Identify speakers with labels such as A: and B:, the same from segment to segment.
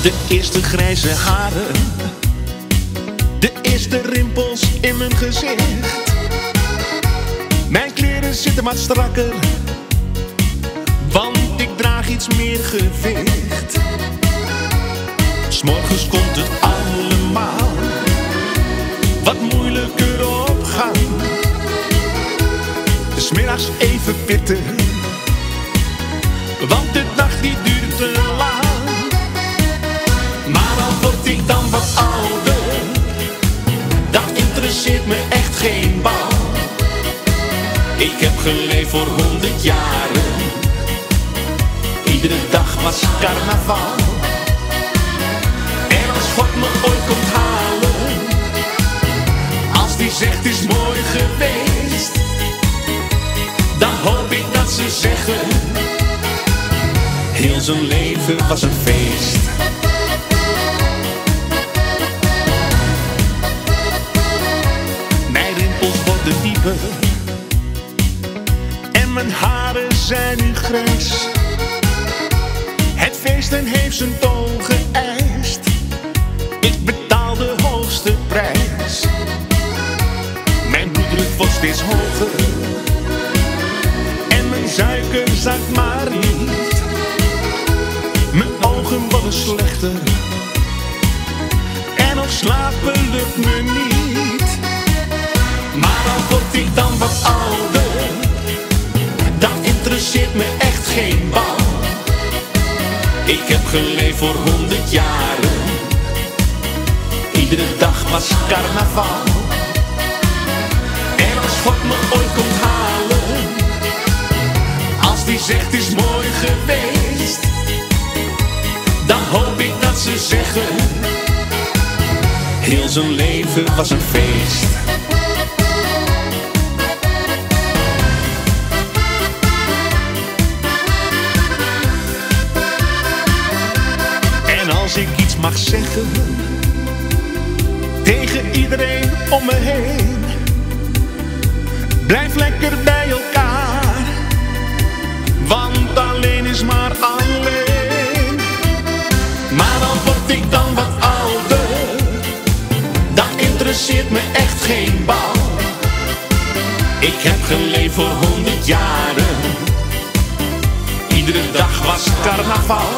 A: De eerste grijze haren, de eerste rimpels in mijn gezicht. Mijn kleren zitten wat strakker, want ik draag iets meer gewicht. 'S Morgens komt het allemaal wat moeilijker op gang. 'S Middags even pitten, want de nacht die duurt te lang. Maar al word ik dan wat ouder, dat interesseert me echt geen bal. Ik heb geleefd voor 100 jaren, iedere dag was carnaval. En als God me ooit komt halen, als die zegt is mooi geweest, dan hoop ik dat ze zeggen, heel zijn leven was een feest. Mijn rimpels worden dieper en mijn haren zijn nu grijs. Het feesten heeft zijn tol geëist, ik betaal de hoogste prijs. Mijn bloeddruk wordt steeds hoger en mijn suiker zakt maar niet. Mijn ogen worden slechter en op slapen lukt me niet. Maar al word ik dan wat ouder, dan interesseert me echt geen bal. Ik heb geleefd voor 100 jaren, iedere dag was carnaval. En als God me ooit komt halen, als die zegt is mooi geweest, dan hoop ik dat ze zeggen, heel zijn leven was een feest. En als ik iets mag zeggen tegen iedereen om me heen, blijf lekker bij elkaar, want alleen is maar alleen. Maar al word ik dan wat ouder, dan interesseert me echt geen bal. Ik heb geleefd voor 100 jaren, iedere dag was carnaval.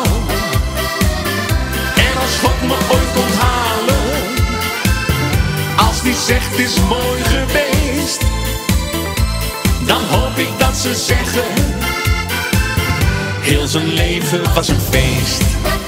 A: En als God me ooit komt halen, als die zegt is mooi geweest, dan hoop ik dat ze zeggen, heel zijn leven was een feest.